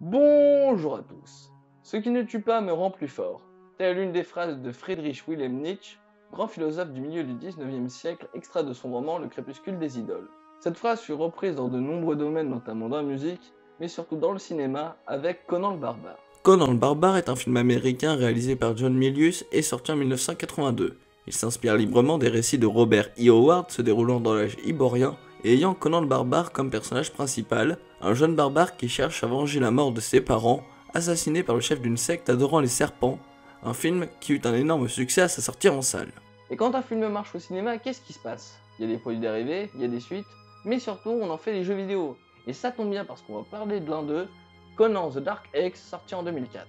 Bonjour à tous. Ce qui ne tue pas me rend plus fort. Telle l'une des phrases de Friedrich Wilhelm Nietzsche, grand philosophe du milieu du 19e siècle, extrait de son roman Le crépuscule des idoles. Cette phrase fut reprise dans de nombreux domaines, notamment dans la musique, mais surtout dans le cinéma, avec Conan le Barbare. Conan le Barbare est un film américain réalisé par John Milius et sorti en 1982. Il s'inspire librement des récits de Robert E. Howard se déroulant dans l'âge iborien et ayant Conan le Barbare comme personnage principal, un jeune barbare qui cherche à venger la mort de ses parents, assassiné par le chef d'une secte adorant les serpents, un film qui eut un énorme succès à sa sortie en salle. Et quand un film marche au cinéma, qu'est-ce qui se passe? Il y a des produits dérivés, il y a des suites, mais surtout on en fait des jeux vidéo. Et ça tombe bien parce qu'on va parler de l'un d'eux, Conan the Dark Axe, sorti en 2004.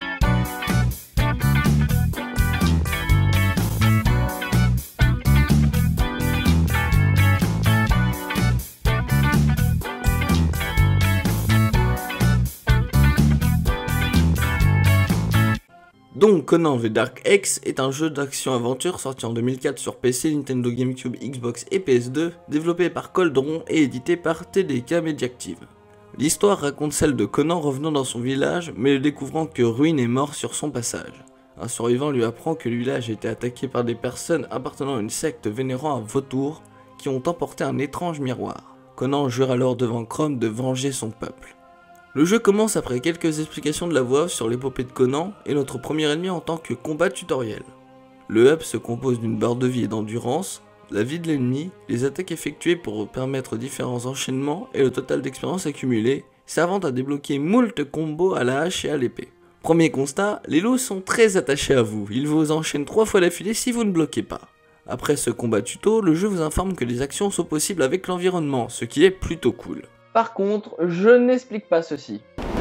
Donc Conan the Dark Axe est un jeu d'action-aventure sorti en 2004 sur PC, Nintendo GameCube, Xbox et PS2, développé par Coldron et édité par TDK Mediactive. L'histoire raconte celle de Conan revenant dans son village, mais le découvrant que Ruin est mort sur son passage. Un survivant lui apprend que le village a été attaqué par des personnes appartenant à une secte vénérant un vautour, qui ont emporté un étrange miroir. Conan jure alors devant Chrome de venger son peuple. Le jeu commence après quelques explications de la voix off sur l'épopée de Conan et notre premier ennemi en tant que combat tutoriel. Le hub se compose d'une barre de vie et d'endurance, la vie de l'ennemi, les attaques effectuées pour permettre différents enchaînements et le total d'expérience accumulée, servant à débloquer moult combos à la hache et à l'épée. Premier constat, les loups sont très attachés à vous, ils vous enchaînent 3 fois d'affilée si vous ne bloquez pas. Après ce combat tuto, le jeu vous informe que les actions sont possibles avec l'environnement, ce qui est plutôt cool. Par contre, je n'explique pas ceci.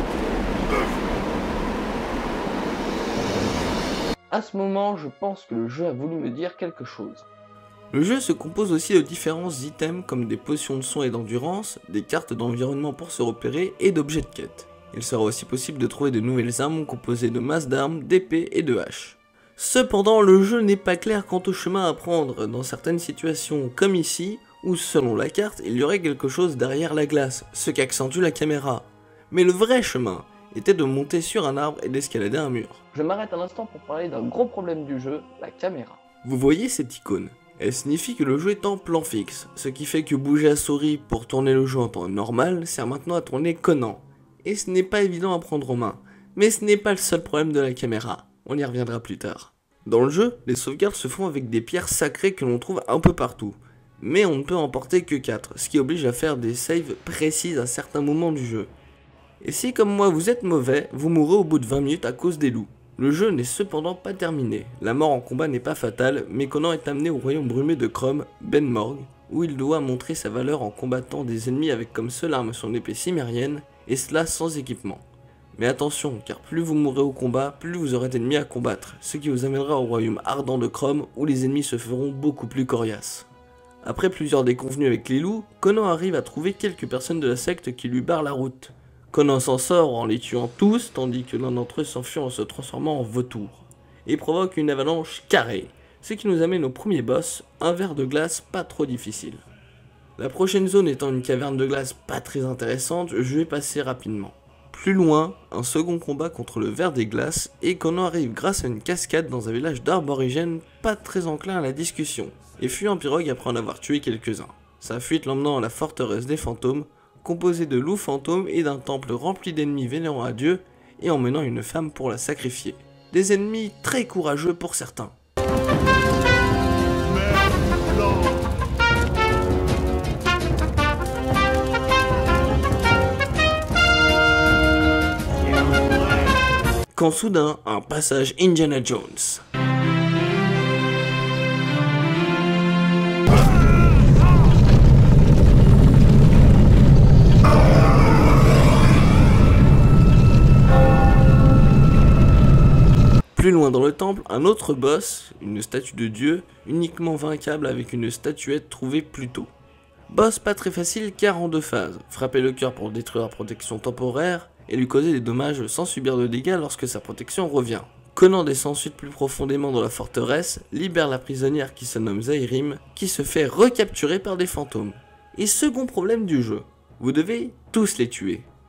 À ce moment, je pense que le jeu a voulu me dire quelque chose. Le jeu se compose aussi de différents items comme des potions de son et d'endurance, des cartes d'environnement pour se repérer et d'objets de quête. Il sera aussi possible de trouver de nouvelles armes composées de masses d'armes, d'épées et de haches. Cependant, le jeu n'est pas clair quant au chemin à prendre dans certaines situations comme ici, où selon la carte, il y aurait quelque chose derrière la glace, ce qui accentue la caméra. Mais le vrai chemin était de monter sur un arbre et d'escalader un mur. Je m'arrête un instant pour parler d'un gros problème du jeu, la caméra. Vous voyez cette icône? Elle signifie que le jeu est en plan fixe, ce qui fait que bouger la souris pour tourner le jeu en temps normal sert maintenant à tourner Conan. Et ce n'est pas évident à prendre en main, mais ce n'est pas le seul problème de la caméra, on y reviendra plus tard. Dans le jeu, les sauvegardes se font avec des pierres sacrées que l'on trouve un peu partout. Mais on ne peut en porter que 4, ce qui oblige à faire des saves précises à certains moments du jeu. Et si comme moi vous êtes mauvais, vous mourrez au bout de 20 minutes à cause des loups. Le jeu n'est cependant pas terminé, la mort en combat n'est pas fatale, mais Conan est amené au royaume brumé de Chrome, Ben Morg, où il doit montrer sa valeur en combattant des ennemis avec comme seule arme son épée cimérienne, et cela sans équipement. Mais attention, car plus vous mourrez au combat, plus vous aurez d'ennemis à combattre, ce qui vous amènera au royaume ardent de Chrome, où les ennemis se feront beaucoup plus coriaces. Après plusieurs déconvenues avec les loups, Conan arrive à trouver quelques personnes de la secte qui lui barrent la route. Conan s'en sort en les tuant tous, tandis que l'un d'entre eux s'enfuit en se transformant en vautour, et provoque une avalanche carrée, ce qui nous amène au premier boss, un ver de glace pas trop difficile. La prochaine zone étant une caverne de glace pas très intéressante, je vais passer rapidement. Plus loin, un second combat contre le ver des glaces, et Conan arrive grâce à une cascade dans un village d'aborigènes pas très enclin à la discussion, et fuit en pirogue après en avoir tué quelques-uns. Sa fuite l'emmenant à la forteresse des fantômes, composée de loups fantômes et d'un temple rempli d'ennemis vénérant à Dieu, et emmenant une femme pour la sacrifier. Des ennemis très courageux pour certains. Quand soudain, un passage Indiana Jones. Plus loin dans le temple, un autre boss, une statue de dieu, uniquement vaincable avec une statuette trouvée plus tôt. Boss pas très facile car en 2 phases, frapper le cœur pour détruire la protection temporaire, et lui causer des dommages sans subir de dégâts lorsque sa protection revient. Conan descend ensuite plus profondément dans la forteresse, libère la prisonnière qui se nomme Zairim, qui se fait recapturer par des fantômes. Et second problème du jeu, vous devez tous les tuer.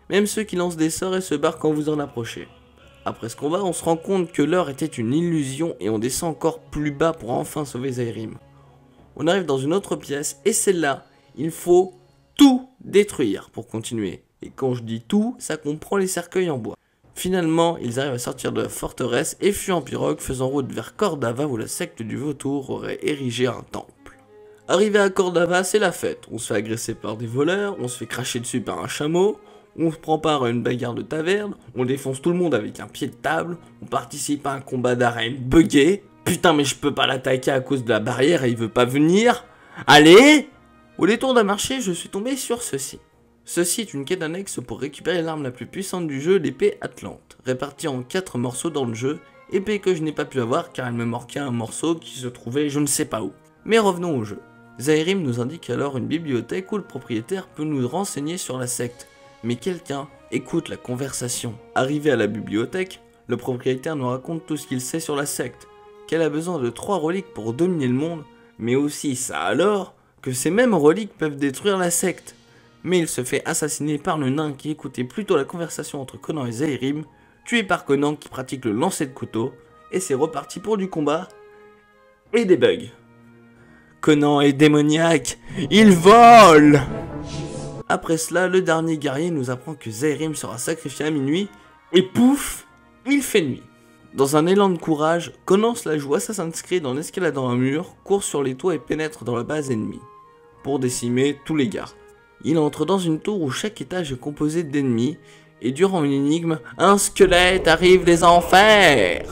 même ceux qui lancent des sorts et se barrent quand vous en approchez. Après ce combat, on se rend compte que l'heure était une illusion et on descend encore plus bas pour enfin sauver Zairim. On arrive dans une autre pièce et celle-là, il faut tout détruire pour continuer. Et quand je dis tout, ça comprend les cercueils en bois. Finalement, ils arrivent à sortir de la forteresse et fuient en pirogue, faisant route vers Cordava où la secte du vautour aurait érigé un temple. Arrivé à Cordava, c'est la fête. On se fait agresser par des voleurs, on se fait cracher dessus par un chameau, on se prend part à une bagarre de taverne, on défonce tout le monde avec un pied de table, on participe à un combat d'arène buggé. Putain mais je peux pas l'attaquer à cause de la barrière et il veut pas venir. Allez! Au détour d'un marché, je suis tombé sur ceci. Ceci est une quête annexe pour récupérer l'arme la plus puissante du jeu, l'épée Atlante, répartie en 4 morceaux dans le jeu, épée que je n'ai pas pu avoir car elle me manquait un morceau qui se trouvait je ne sais pas où. Mais revenons au jeu. Zairim nous indique alors une bibliothèque où le propriétaire peut nous renseigner sur la secte. Mais quelqu'un écoute la conversation. Arrivé à la bibliothèque, le propriétaire nous raconte tout ce qu'il sait sur la secte, qu'elle a besoin de 3 reliques pour dominer le monde, mais aussi ça alors que ces mêmes reliques peuvent détruire la secte. Mais il se fait assassiner par le nain qui écoutait plutôt la conversation entre Conan et Zairim, tué par Conan qui pratique le lancer de couteau, et c'est reparti pour du combat et des bugs. Conan est démoniaque, il vole! Après cela, le dernier guerrier nous apprend que Zairim sera sacrifié à minuit, et pouf, il fait nuit. Dans un élan de courage, Conan se la joue Assassin's Creed en escaladant un mur, court sur les toits et pénètre dans la base ennemie, pour décimer tous les gardes. Il entre dans une tour où chaque étage est composé d'ennemis, et durant une énigme, un squelette arrive des enfers.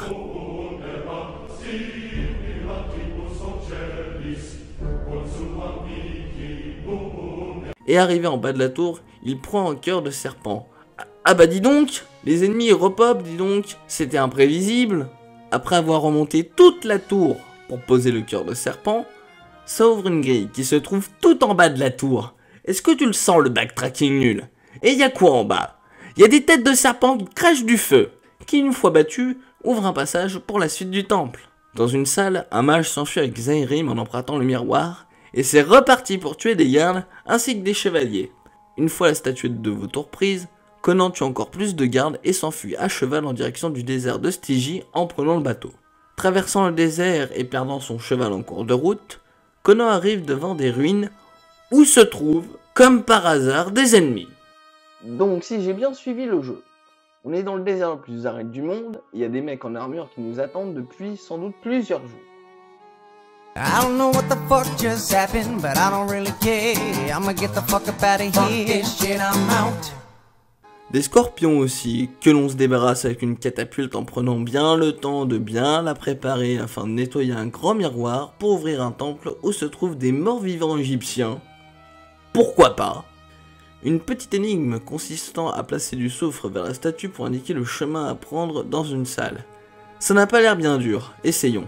Et arrivé en bas de la tour, il prend un cœur de serpent. Ah bah dis donc, les ennemis repop, dis donc, c'était imprévisible. Après avoir remonté toute la tour pour poser le cœur de serpent, ça ouvre une grille qui se trouve tout en bas de la tour. Est-ce que tu le sens le backtracking nul? Et y a quoi en bas? Y a des têtes de serpents qui crachent du feu, qui une fois battus, ouvrent un passage pour la suite du temple. Dans une salle, un mage s'enfuit avec Zairim en empruntant le miroir, et c'est reparti pour tuer des gardes ainsi que des chevaliers. Une fois la statuette de vautour prise, Conan tue encore plus de gardes et s'enfuit à cheval en direction du désert de Stygie en prenant le bateau. Traversant le désert et perdant son cheval en cours de route, Conan arrive devant des ruines où se trouvent, comme par hasard, des ennemis. Donc si j'ai bien suivi le jeu, on est dans le désert le plus aride du monde, il y a des mecs en armure qui nous attendent depuis sans doute plusieurs jours. I don't know what the fuck just happened, but I don't really care. I'ma get the fuck up out of here. This shit, I'm out. Des scorpions aussi, que l'on se débarrasse avec une catapulte en prenant bien le temps de bien la préparer afin de nettoyer un grand miroir pour ouvrir un temple où se trouvent des morts-vivants égyptiens. Pourquoi pas? Une petite énigme consistant à placer du soufre vers la statue pour indiquer le chemin à prendre dans une salle. Ça n'a pas l'air bien dur, essayons.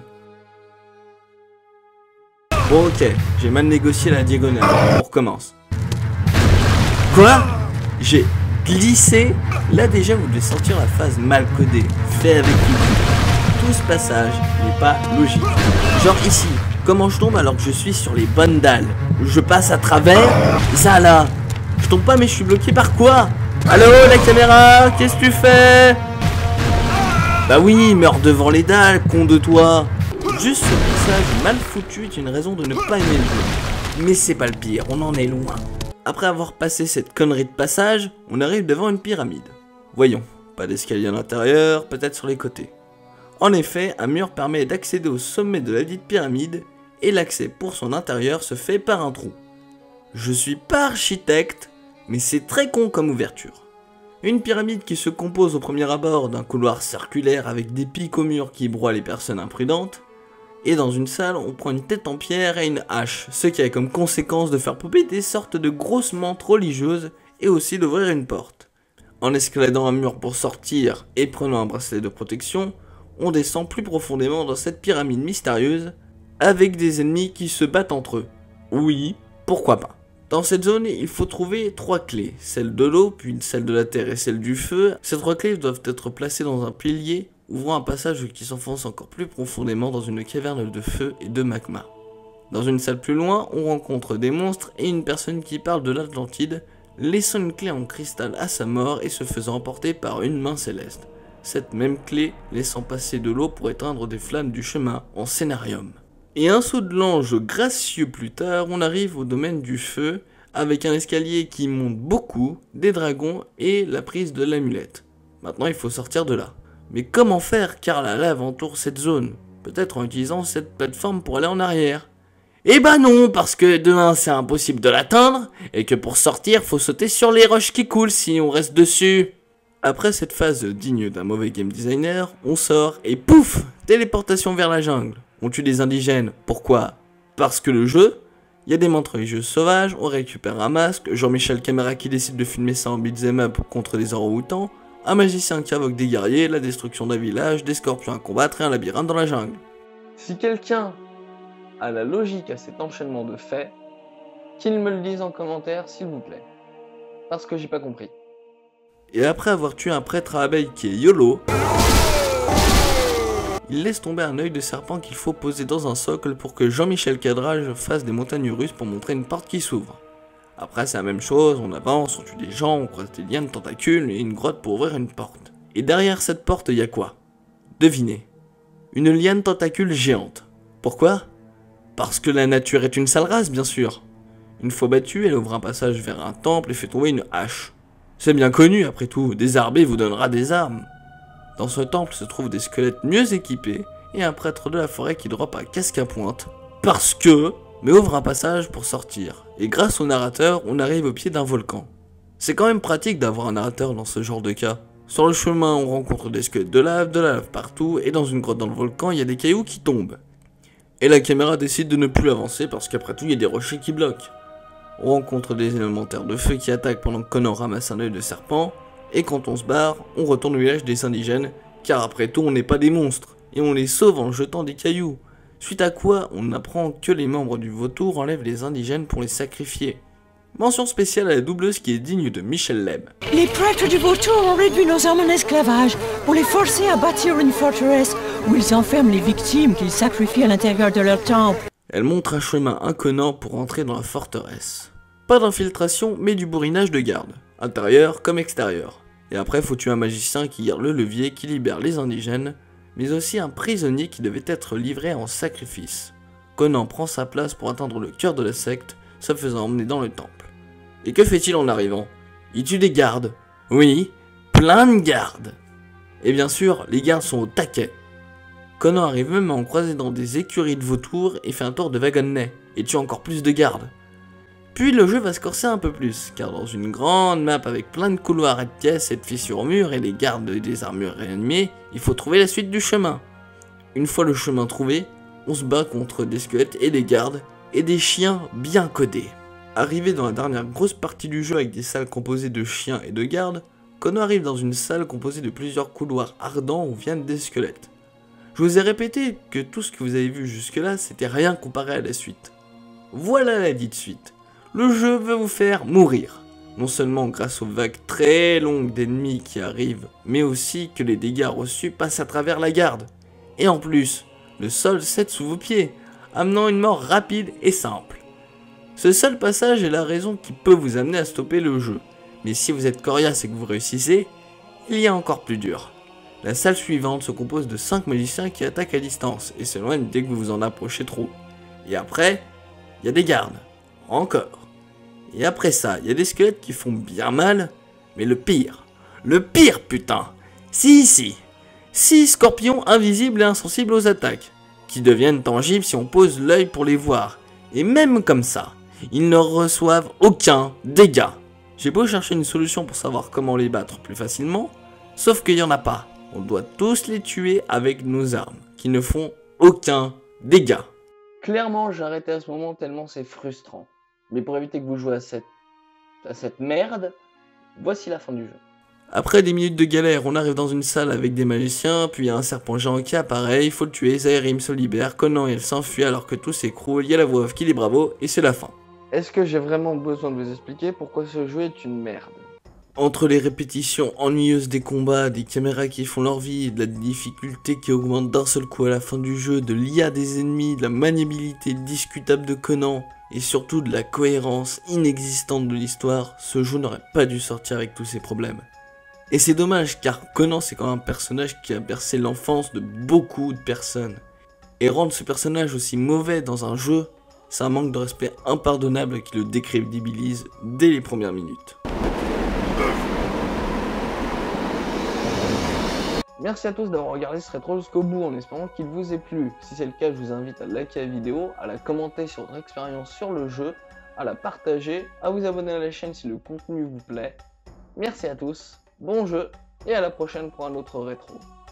Bon ok, j'ai mal négocié la diagonale, on recommence. Quoi? J'ai glissé? Là déjà vous devez sentir la phase mal codée, fait avec l'outil. Tout ce passage n'est pas logique. Genre ici, comment je tombe alors que je suis sur les bonnes dalles? Je passe à travers? Ça là, je tombe pas mais je suis bloqué par quoi? Allô la caméra, qu'est-ce que tu fais? Bah oui, meurs devant les dalles, con de toi. Juste ce passage mal foutu est une raison de ne pas aimer le jeu. Mais c'est pas le pire, on en est loin. Après avoir passé cette connerie de passage, on arrive devant une pyramide. Voyons, pas d'escalier à l'intérieur, peut-être sur les côtés. En effet, un mur permet d'accéder au sommet de la dite pyramide, et l'accès pour son intérieur se fait par un trou. Je suis pas architecte, mais c'est très con comme ouverture. Une pyramide qui se compose au premier abord d'un couloir circulaire avec des pics au mur qui broient les personnes imprudentes, et dans une salle, on prend une tête en pierre et une hache, ce qui a comme conséquence de faire popper des sortes de grosses mantes religieuses et aussi d'ouvrir une porte. En escaladant un mur pour sortir et prenant un bracelet de protection, on descend plus profondément dans cette pyramide mystérieuse avec des ennemis qui se battent entre eux. Oui, pourquoi pas. Dans cette zone, il faut trouver 3 clés, celle de l'eau, puis celle de la terre et celle du feu. Ces 3 clés doivent être placées dans un pilier, ouvrant un passage qui s'enfonce encore plus profondément dans une caverne de feu et de magma. Dans une salle plus loin, on rencontre des monstres et une personne qui parle de l'Atlantide, laissant une clé en cristal à sa mort et se faisant emporter par une main céleste. Cette même clé laissant passer de l'eau pour éteindre des flammes du chemin en scénarium. Et un saut de l'ange gracieux plus tard, on arrive au domaine du feu, avec un escalier qui monte beaucoup, des dragons et la prise de l'amulette. Maintenant il faut sortir de là. Mais comment faire car la lave entoure cette zone? Peut-être en utilisant cette plateforme pour aller en arrière. Eh ben non, parce que de 1 c'est impossible de l'atteindre, et que pour sortir faut sauter sur les roches qui coulent si on reste dessus. Après cette phase digne d'un mauvais game designer, on sort et pouf, téléportation vers la jungle. On tue des indigènes. Pourquoi? Parce que le jeu, il y a des montres religieuses sauvages, on récupère un masque, Jean-Michel Caméra qui décide de filmer ça en beat'em up contre des orang-outans, un magicien qui invoque des guerriers, la destruction d'un village, des scorpions à combattre et un labyrinthe dans la jungle. Si quelqu'un a la logique à cet enchaînement de faits, qu'il me le dise en commentaire s'il vous plaît. Parce que j'ai pas compris. Et après avoir tué un prêtre à abeilles qui est YOLO, il laisse tomber un œil de serpent qu'il faut poser dans un socle pour que Jean-Michel Cadrage fasse des montagnes russes pour montrer une porte qui s'ouvre. Après c'est la même chose, on avance, on tue des gens, on croise des liens de tentacules et une grotte pour ouvrir une porte. Et derrière cette porte il y a quoi? Devinez. Une liane tentacule géante. Pourquoi? Parce que la nature est une sale race bien sûr. Une fois battue, elle ouvre un passage vers un temple et fait tomber une hache. C'est bien connu après tout, désarmer vous donnera des armes. Dans ce temple se trouvent des squelettes mieux équipés et un prêtre de la forêt qui drop un casque à pointe. Parce que, mais ouvre un passage pour sortir. Et grâce au narrateur, on arrive au pied d'un volcan. C'est quand même pratique d'avoir un narrateur dans ce genre de cas. Sur le chemin, on rencontre des squelettes de la lave partout, et dans une grotte dans le volcan, il y a des cailloux qui tombent. Et la caméra décide de ne plus avancer parce qu'après tout, il y a des rochers qui bloquent. On rencontre des élémentaires de feu qui attaquent pendant que Connor ramasse un œil de serpent. Et quand on se barre, on retourne au village des indigènes, car après tout on n'est pas des monstres, et on les sauve en jetant des cailloux. Suite à quoi, on apprend que les membres du vautour enlèvent les indigènes pour les sacrifier. Mention spéciale à la doubleuse qui est digne de Michel Leb. Les prêtres du vautour ont réduit nos hommes en esclavage pour les forcer à bâtir une forteresse où ils enferment les victimes qu'ils sacrifient à l'intérieur de leur temple. Elle montre un chemin inconnu pour entrer dans la forteresse. Pas d'infiltration, mais du bourrinage de garde, intérieur comme extérieur. Et après, faut tuer un magicien qui garde le levier, qui libère les indigènes, mais aussi un prisonnier qui devait être livré en sacrifice. Conan prend sa place pour atteindre le cœur de la secte, se faisant emmener dans le temple. Et que fait-il en arrivant? Il tue des gardes. Oui, plein de gardes. Et bien sûr, les gardes sont au taquet. Conan arrive même à en croiser dans des écuries de vautours et fait un tour de wagonnet, et tue encore plus de gardes. Puis le jeu va se corser un peu plus, car dans une grande map avec plein de couloirs et de pièces et de fissures au mur et les gardes des armures réanimées, il faut trouver la suite du chemin. Une fois le chemin trouvé, on se bat contre des squelettes et des gardes, et des chiens bien codés. Arrivé dans la dernière grosse partie du jeu avec des salles composées de chiens et de gardes, Conan arrive dans une salle composée de plusieurs couloirs ardents où viennent des squelettes. Je vous ai répété que tout ce que vous avez vu jusque là, c'était rien comparé à la suite. Voilà la dite suite. Le jeu veut vous faire mourir, non seulement grâce aux vagues très longues d'ennemis qui arrivent, mais aussi que les dégâts reçus passent à travers la garde. Et en plus, le sol cède sous vos pieds, amenant une mort rapide et simple. Ce seul passage est la raison qui peut vous amener à stopper le jeu, mais si vous êtes coriace et que vous réussissez, il y a encore plus dur. La salle suivante se compose de 5 magiciens qui attaquent à distance et s'éloignent dès que vous vous en approchez trop. Et après, il y a des gardes. Encore. Et après ça, il y a des squelettes qui font bien mal, mais le pire putain, 6 scorpions invisibles et insensibles aux attaques, qui deviennent tangibles si on pose l'œil pour les voir, et même comme ça, ils ne reçoivent aucun dégât. J'ai beau chercher une solution pour savoir comment les battre plus facilement, sauf qu'il n'y en a pas, on doit tous les tuer avec nos armes, qui ne font aucun dégât. Clairement, j'ai arrêté à ce moment tellement c'est frustrant. Mais pour éviter que vous jouiez à cette merde, voici la fin du jeu. Après des minutes de galère, on arrive dans une salle avec des magiciens, puis il y a un serpent géant qui apparaît, il faut le tuer, Zaïrim se libère, Conan elle s'enfuit alors que tout s'écroule, il y a la voix off qui dit bravo, et c'est la fin. Est-ce que j'ai vraiment besoin de vous expliquer pourquoi ce jeu est une merde? Entre les répétitions ennuyeuses des combats, des caméras qui font leur vie, de la difficulté qui augmente d'un seul coup à la fin du jeu, de l'IA des ennemis, de la maniabilité discutable de Conan, et surtout de la cohérence inexistante de l'histoire, ce jeu n'aurait pas dû sortir avec tous ces problèmes. Et c'est dommage car Conan c'est quand même un personnage qui a bercé l'enfance de beaucoup de personnes. Et rendre ce personnage aussi mauvais dans un jeu, c'est un manque de respect impardonnable qui le décrédibilise dès les premières minutes. Merci à tous d'avoir regardé ce rétro jusqu'au bout en espérant qu'il vous ait plu. Si c'est le cas, je vous invite à liker la vidéo, à la commenter sur votre expérience sur le jeu, à la partager, à vous abonner à la chaîne si le contenu vous plaît. Merci à tous, bon jeu et à la prochaine pour un autre rétro.